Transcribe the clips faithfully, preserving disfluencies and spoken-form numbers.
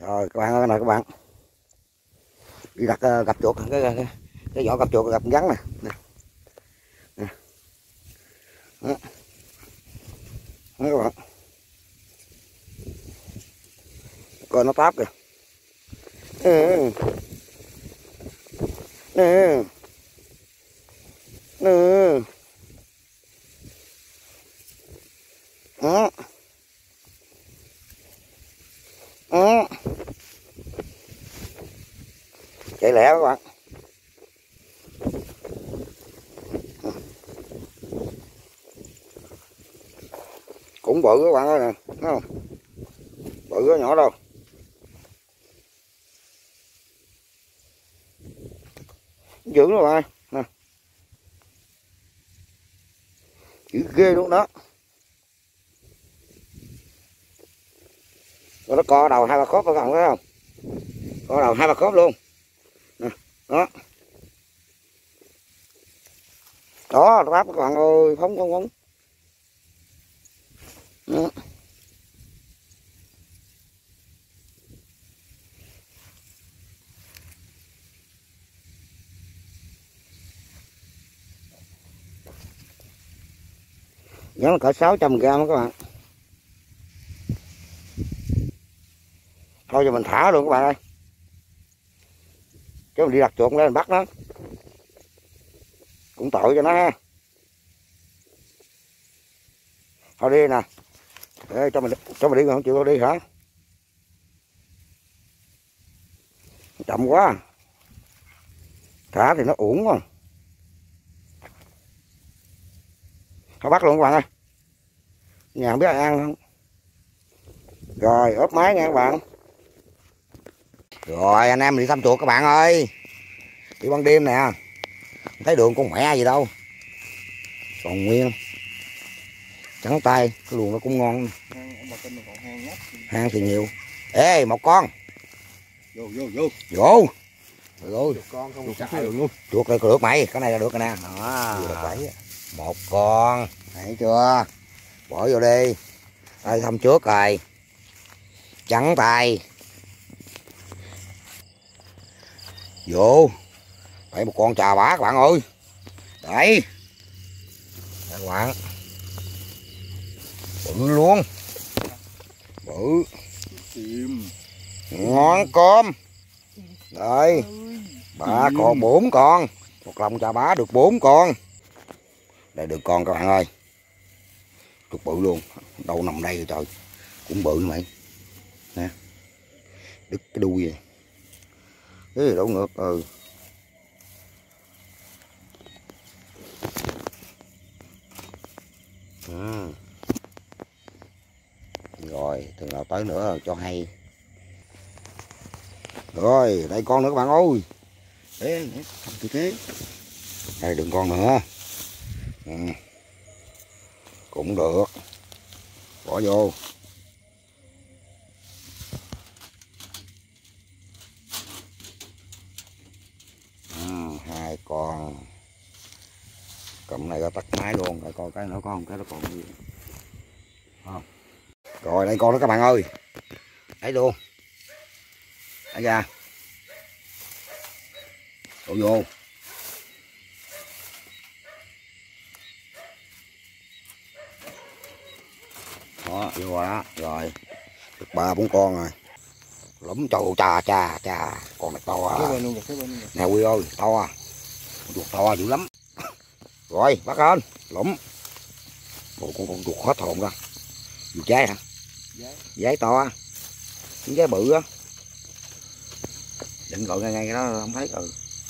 Rồi các bạn ơi, này các bạn đi đặt uh, gặp chuột cái, cái cái vỏ gặp chuột gặp rắn nè, nè. Nè. Đó. Đó các bạn coi nó táp kìa. Ừ. Nè. Nè. Đó. Đó. Chạy lẹ các bạn. Cũng bự các bạn ơi nè, thấy không? Bự có nhỏ đâu. Dữ rồi bạn nè. Dữ ghê luôn đó. Rồi nó co đầu hai ba khớp các bạn thấy không? Co đầu hai ba khớp luôn. Nè, đó. Đó, nó bắp các bạn ơi, phóng phóng phóng. Đó. Nó cỡ sáu trăm gram đó các bạn. Thôi giờ mình thả luôn các bạn ơi. Chứ mình đi đặt chuột lên mình bắt nó. Cũng tội cho nó ha. Thôi đi nè. Ê, cho mình cho mình đi không chịu đi hả? Chậm quá. Thả thì nó uổng quá. Thôi bắt luôn các bạn ơi. Nhà không biết ai ăn không. Rồi ốp máy nha các bạn. Rồi anh em mình đi thăm chuột các bạn ơi. Đi ban đêm nè. Thấy đường con mẹ gì đâu. Còn nguyên. Trắng tay, cái luồng nó cũng ngon. Hang thì nhiều. Ê một con. Vô vô vô. Vô. Rồi. Con không chạy được luôn. Chuột này được mày, cái này là được rồi nè. Đó. Một con, thấy chưa? Bỏ vô đi. Đây thăm trước rồi. Trắng tay. Vô. Đây một con trà bá các bạn ơi. Đấy. Đây các bạn. Bự luôn. Bự. Ngon cơm. Đây. Ba con bốn con. Một lòng trà bá được bốn con. Đây được con các bạn ơi. Chuột bự luôn. Đâu nằm đây rồi trời. Cũng bự nữa mày. Nè. Đứt cái đuôi này. Thế thì đâu ngược. Ừ. Ừ. Rồi thường nào tới nữa cho hay. Rồi đây con nữa các bạn ơi. Thế không như thế. Đây đừng con nữa. Ừ. Cũng được. Bỏ vô. Ừ, hai con. Cầm này ra tắt máy luôn. Rồi coi cái nữa con. Cái nó còn gì. Không. Rồi đây con đó các bạn ơi. Thấy luôn. Thấy ra. Đổ vô. Đó vô rồi đó. Rồi. Được ba bốn con rồi. Lúm trâu trà trà trà. Con này to à. Nè Quy ơi. To à. Chuột to dữ lắm. Rồi bắt lên. Lúm. Bộ con con chuột hết hồn ra. Chuột trái hả? Giấy. Giấy to á. Những giấy bự á. Định gọi ngay ngay cái đó không thấy. Ừ.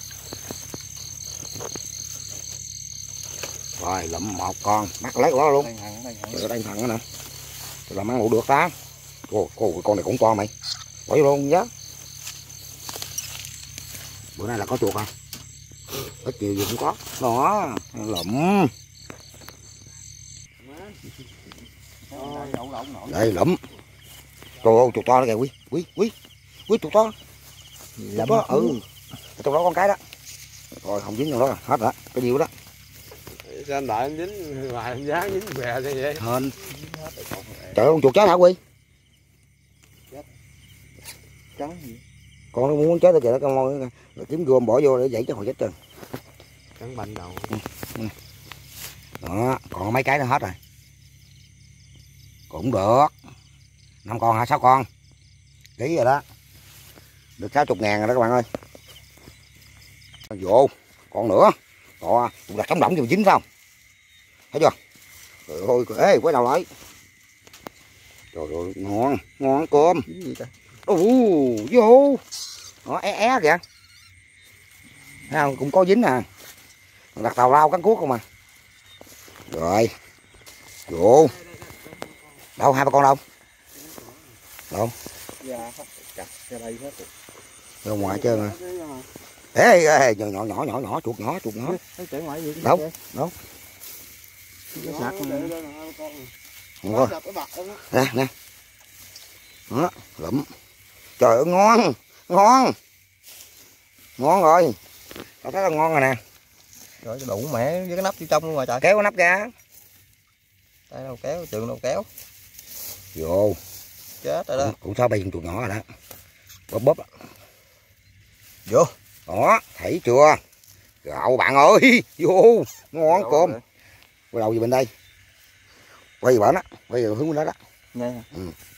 Rồi lụm một con. Bắt lấy đó luôn. Rồi đây thằng nữa nè. Làm ăn ngủ được ta. Ồ, cô con này cũng to mày. Bỏ vô luôn nhớ. Bữa nay là có chuột à? Ít nhiều gì cũng có. Đó, lụm. Đây lụm. Trời ơi, chuột to đó kìa Quý. Quý, Quý. Quý chuột to. Lụm đó, ừ. Trong đó con cái đó. Rồi không dính trong đó rồi, hết rồi. Cái nhiêu đó. Sao anh đợi anh dính ngoài anh dán dính bè như vậy? Hên. Trời ơi, con chuột chết hả Quy? trắng gì con nó muốn chết rồi kìa, nó con môi nó kiếm gom bỏ vô để dãy cho hồi chết trơn. Cắn banh đầu. Ừ. Ừ. Đó, còn mấy cái nó hết rồi. Cũng được. Năm con hả? Sáu con. Ký rồi đó. Được sáu mươi ngàn rồi đó các bạn ơi. Vô, còn nữa. Đó, cũng đặt sống động cho dính phải không? Thấy chưa? Trời ơi, ê, quay đầu lại. Trời ơi, ngon, ngon cơm. gì ta? Ồ, vô. Đó, é é kìa. Thấy không? Cũng có dính nè. Đặt tàu lao cắn cuốc không mà. Rồi. Vô. Đâu, hai ba con đâu? Đâu? Dạ, chặt ra đây hết rồi. Ra ngoài chơi mà. Ê, ê, nhỏ nhỏ nhỏ nhỏ nhỏ chuột nhỏ chuột nhỏ. Đâu? Đâu? Nó sạc Ngon. Nè nè. Đó, lụm. Trời ơi ngon, ngon. Ngon rồi. Tao thấy là ngon rồi nè. Rồi đủ mẹ với cái nắp phía trong luôn rồi trời. Kéo cái nắp ra. Đây đâu kéo, trường đâu kéo. Vô. Chết rồi đó. Cũng, cũng sao bay chuột nhỏ rồi đó. Bóp bóp. Vô. Đó, thấy chưa? Gạo bạn ơi, vô. Ngon cơm. Quay đầu về bên đây. Quay về bển á, quay về hướng bên đó đó. Nghe. Ừ.